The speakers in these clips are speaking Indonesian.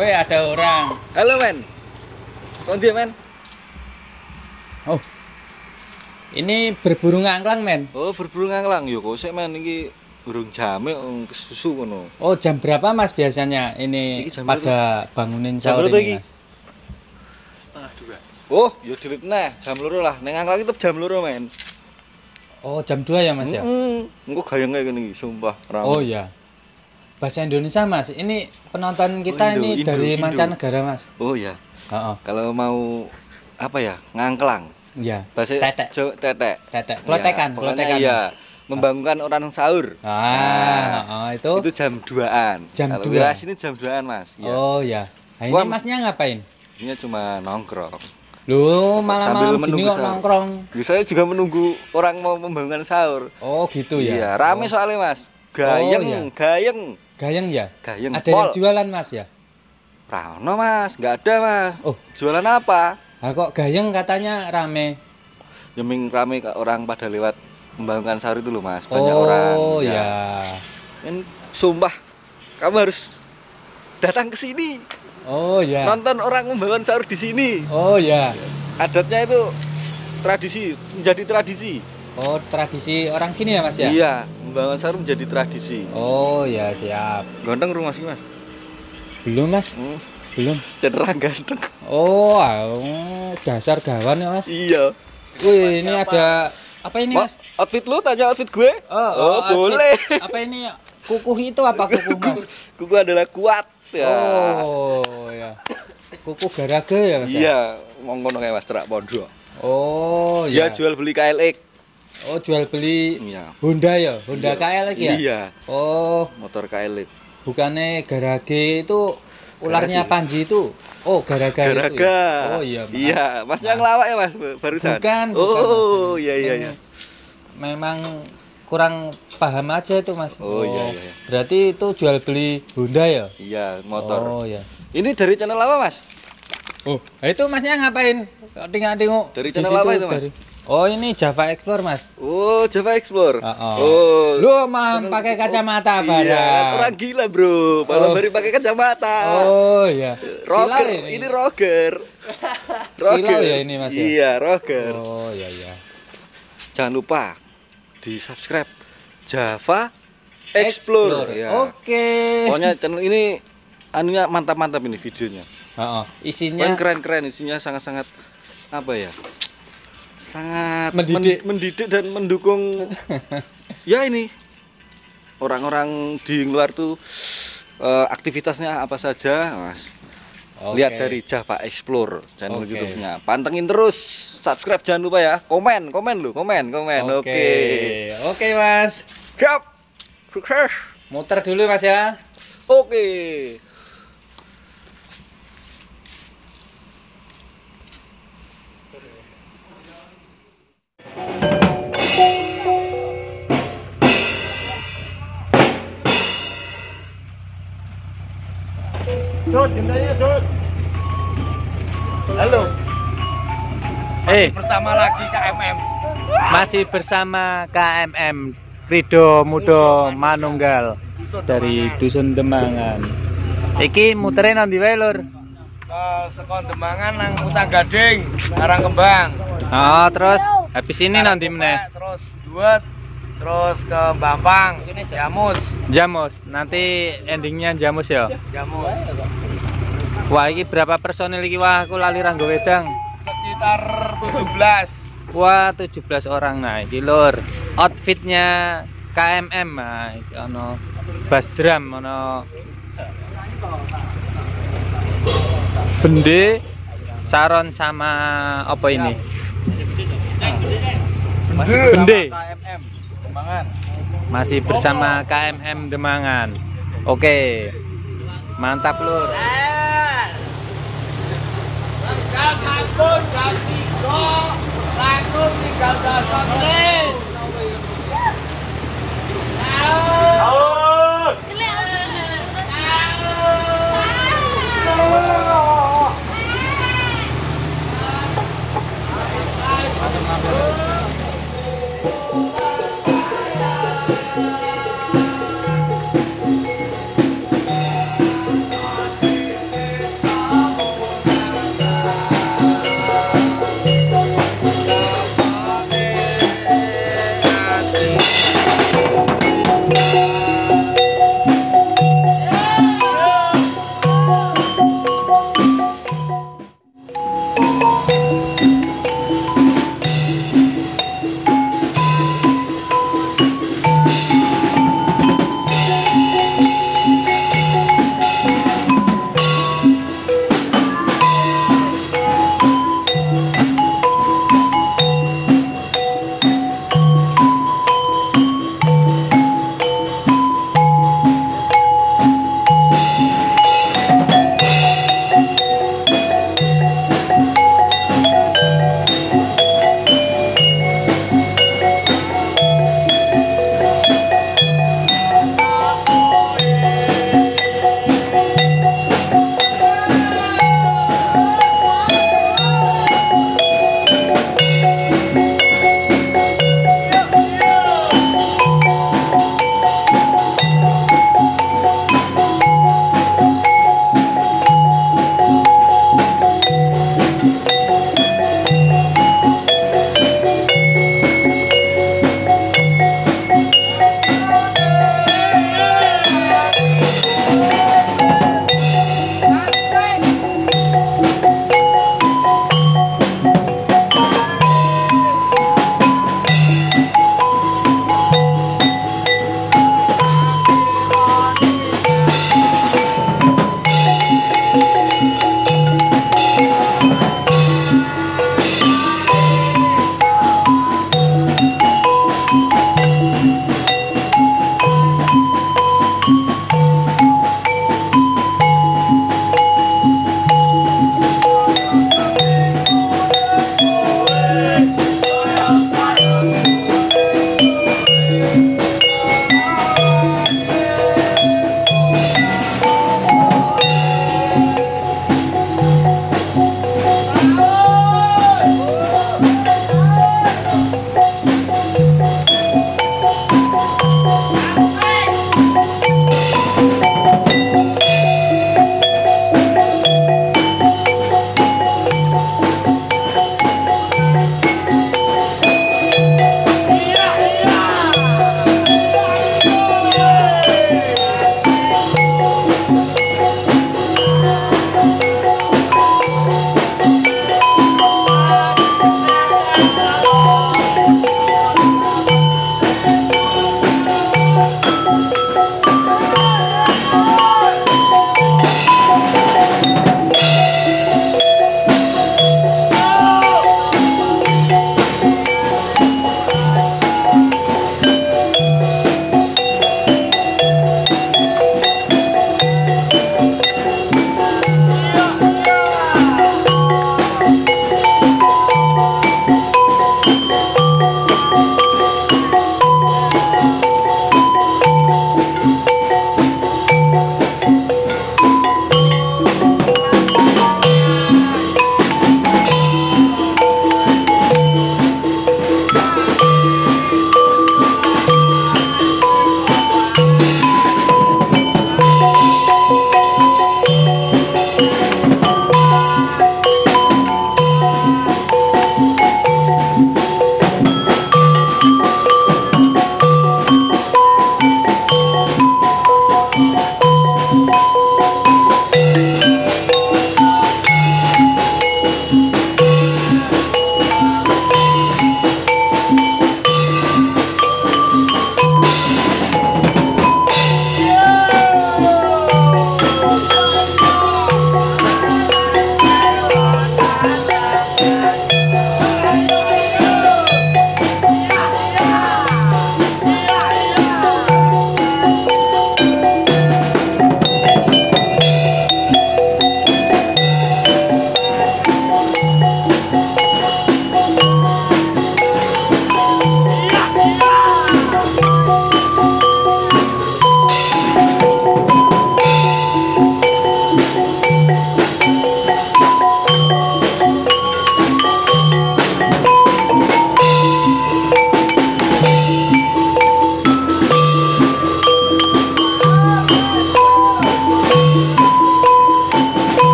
Woi, ada orang. Halo men. Kok dia men? Oh. Ini berburu ngangklang, men. Oh, berburu ngangklang. Yo kok sik men iki burung jame kesusu ngono. Oh, jam berapa Mas biasanya ini pada bangunin sahur ini, Mas? Setengah 2. Oh, yo dilit neh, jam 2 lah. Ning ngangklang tetep jam 2 men. Oh, jam 2 ya, Mas ya? Engko gayenge kene iki, sumpah. Oh iya. Bahasa Indonesia, Mas. Ini penonton kita ini dari mancanegara, Mas. Oh iya. Heeh. Kalau mau apa ya? Ngangklang. Iya. Bahasa tetek. Tetek. Tetek. Klotekan, klotekan. Iya. Membangunkan orang sahur. Itu jam 2-an. Jam Kalau 2. sini jam 2-an, Mas. Ya. Oh ya. Nah, ini Masnya ngapain? Ini cuma nongkrong. Loh, malam-malam gini kok nongkrong. Saya juga menunggu orang mau membangunkan sahur. Oh, gitu ya. Iya, rame soalnya, Mas. Gayeng, gayeng. Gayeng ya? Gayeng. Ada yang jualan, Mas ya? Rano, Mas. Nggak ada, Mas. Oh, jualan apa? Nah, kok gayeng katanya rame? Jeming rame orang pada lewat membangunkan sahur itu loh, Mas. Banyak orang. Oh, ya. Ini sumpah, kamu harus datang ke sini. Oh, ya. Nonton orang membangun sahur di sini. Oh, ya. Adatnya itu tradisi, menjadi tradisi. Oh, tradisi orang sini ya, Mas ya? Iya, membangun sahur menjadi tradisi. Oh, ya, siap. Ganteng rumah sih, Mas? Belum, Mas. Belum. Cenderung ganteng. Oh, dasar gawan ya, Mas. Iya. Wih, ini ada apa ini, Mas? Outfit lu, tanya outfit gue? Oh, boleh. Apa ini? Kukuh itu apa kukuh, Mas? Kukuh adalah kuat. Ya. Oh, ya. Kukuh garaga ya, Mas? Iya, monggo nang Mas Terak Pondok. Oh, ya. Ya jual beli KLX. Oh, jual beli iya. Honda ya? Honda KLX ya? Iya. Oh, motor KLX. Bukannya garage itu ularnya Panji itu? Oh, garaga itu. Garaga. Ya? Oh, iya. Maaf. Iya, Masnya ngelawak ya, Mas, barusan? Bukan. Oh, iya. Memang kurang paham aja itu, Mas. Oh, iya. Berarti itu jual beli Honda ya? Iya, motor. Oh, iya. Ini dari channel apa, Mas? Oh, itu Masnya ngapain? Tengok-tengok. Dari channel apa itu, Mas? Oh, ini Java Explore, Mas. Oh, Java Explore. Oh. Lu malah pakai kacamata barang. Iya, orang gila, Bro. Malam hari pakai kacamata. Oh, iya. Roger, ini Roger. Silau ya ini, Mas ya? Iya, Roger. Oh, iya. Jangan lupa di-subscribe Java Explore. Ya. Oke. Pokoknya channel ini anunya mantap-mantap ini videonya. Isinya keren-keren, isinya sangat-sangat apa ya? Sangat mendidik dan mendukung. Ya ini orang-orang di luar tuh aktivitasnya apa saja, Mas. Lihat dari Java Explore channel YouTube-nya. Pantengin terus, subscribe jangan lupa ya. Komen lu, komen. Oke, Mas. Siap. Sukses. Muter dulu, Mas ya. Oke. Dut, jendanya Dut. Halo. Bersama lagi KMM. Masih bersama KMM Rido Mudo Manunggal dari Dusun Demangan. Iki muterin nanti wae, Lur. Sekon Demangan nang Pucang Gading, Karangkembang. Oh, terus habis ini nanti meneh. Terus Duet, terus ke Bampang, Jamus. Nanti endingnya Jamus ya. Jamus. Wah, ini berapa personil iki? Wah, aku lali ranggo wedang. Sekitar 17. Wah, 17 orang. Nah, iki Lur. Outfitnya KMM. Nah, iki ono bass drum, ono bende, saron sama apa ini? Bende. KMM Demangan. Masih bersama KMM Demangan. Oke. Mantap, Lur. Jam 3, laku 13 menit.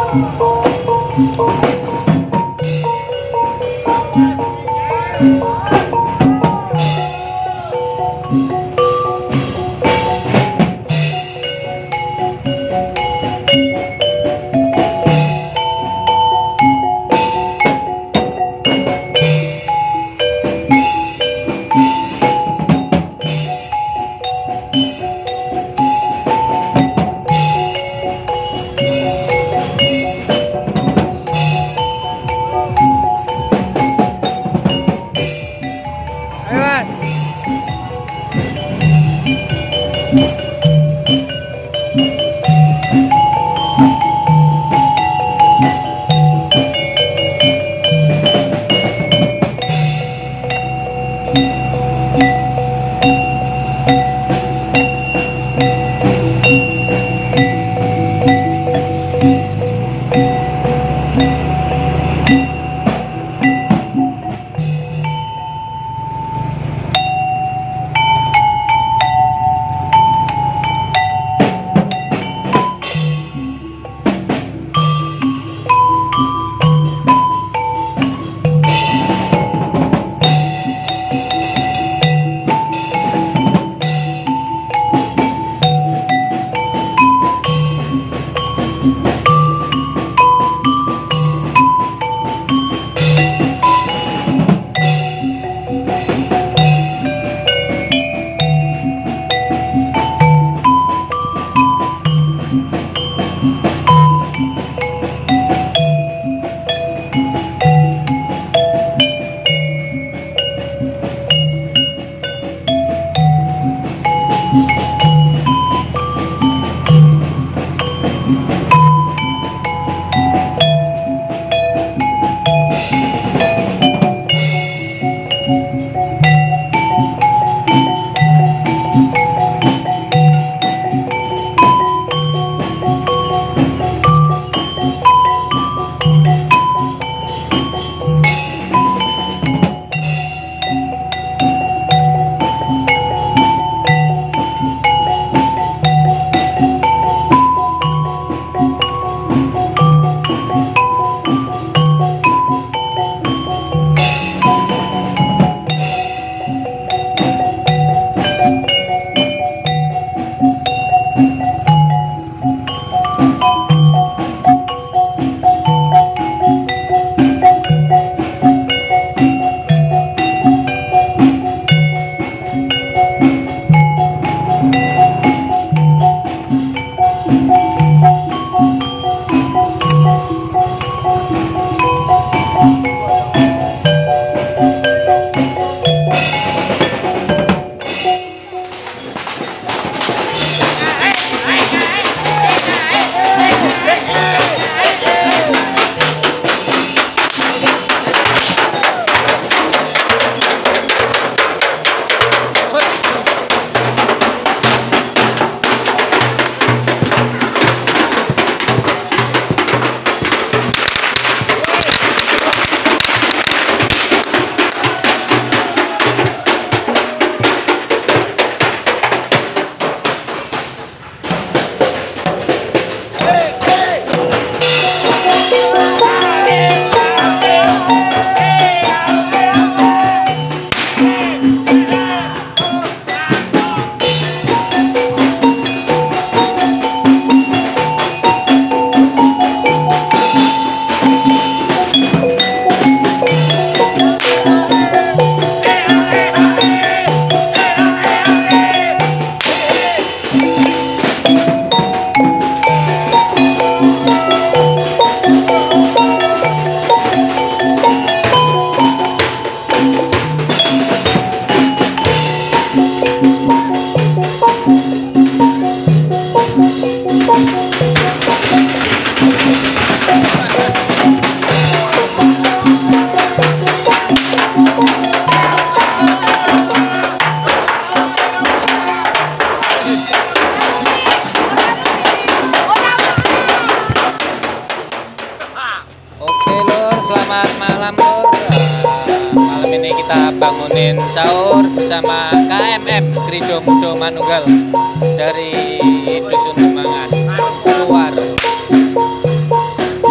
bangunin sahur bersama KMM Krido Mudo Manunggal dari Dusun Demangan keluar.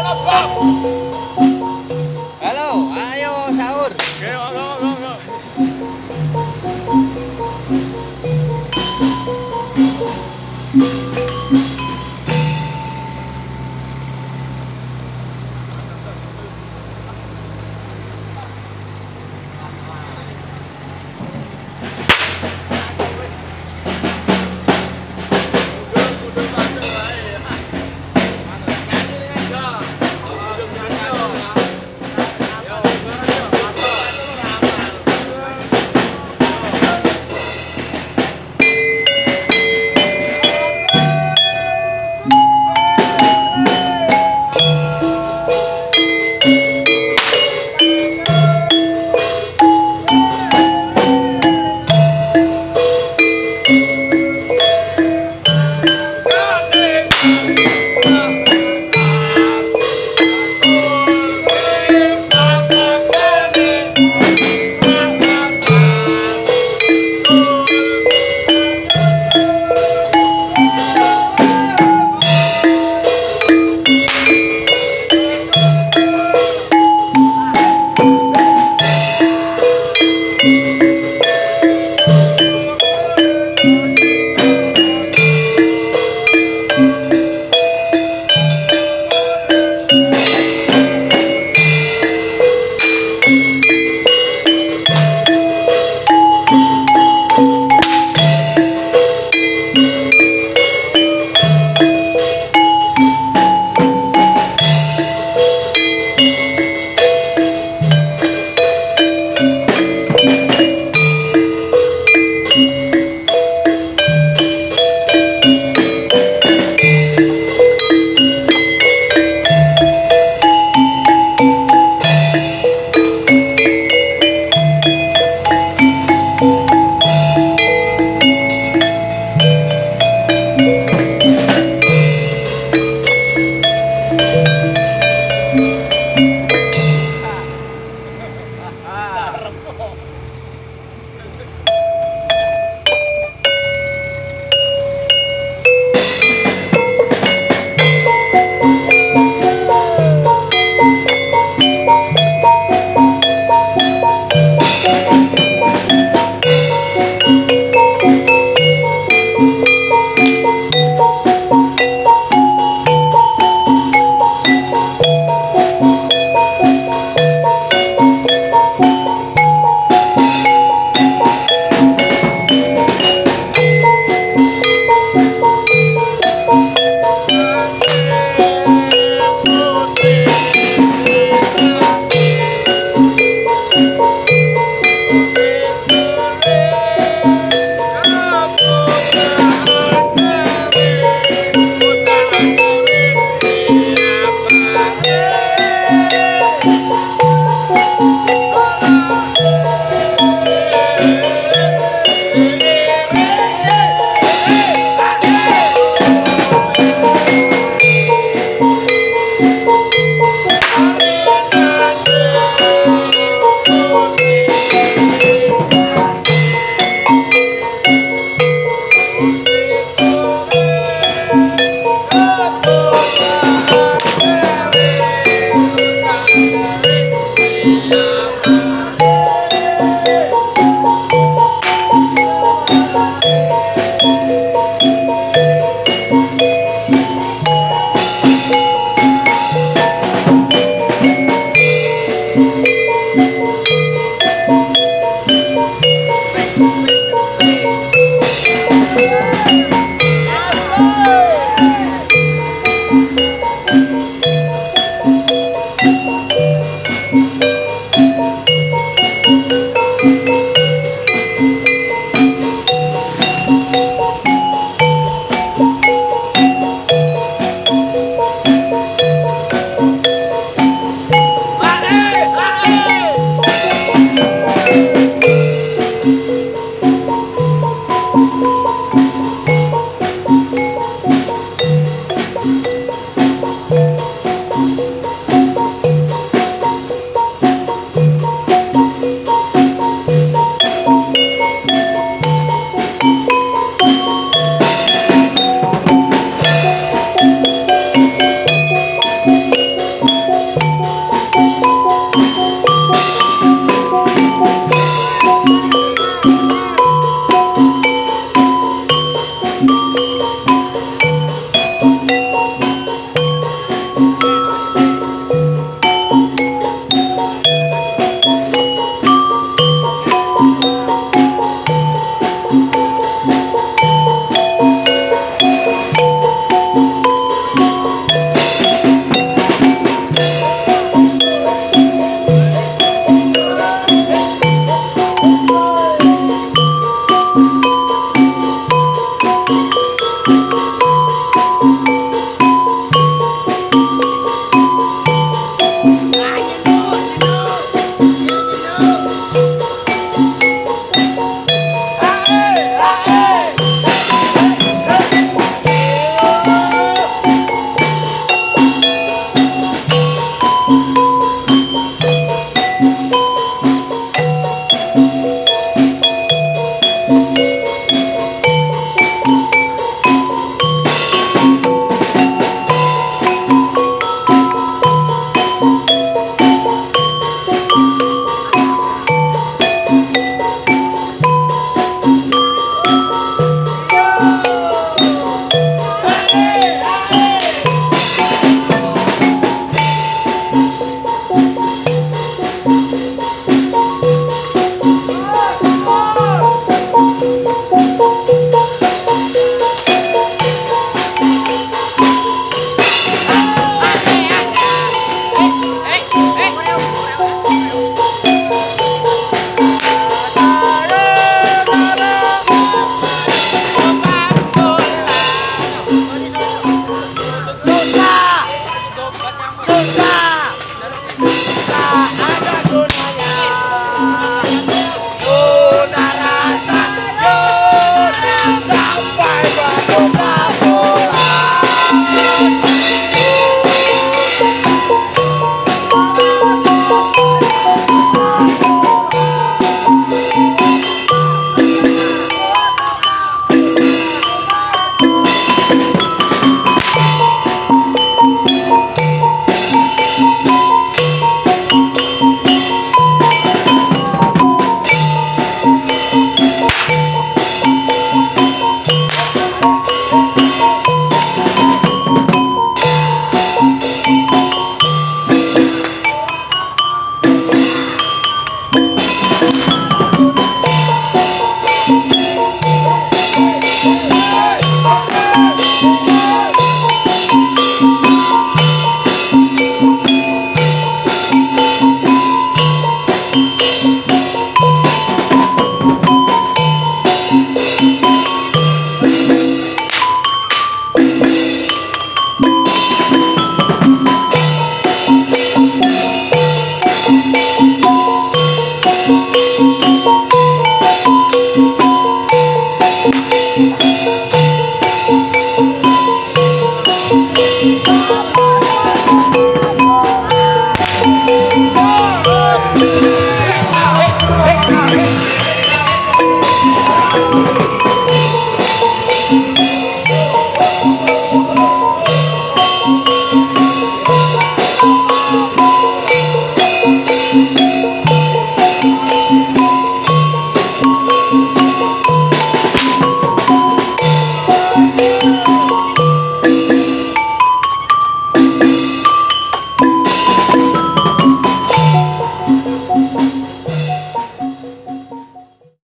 Halo, ayo sahur.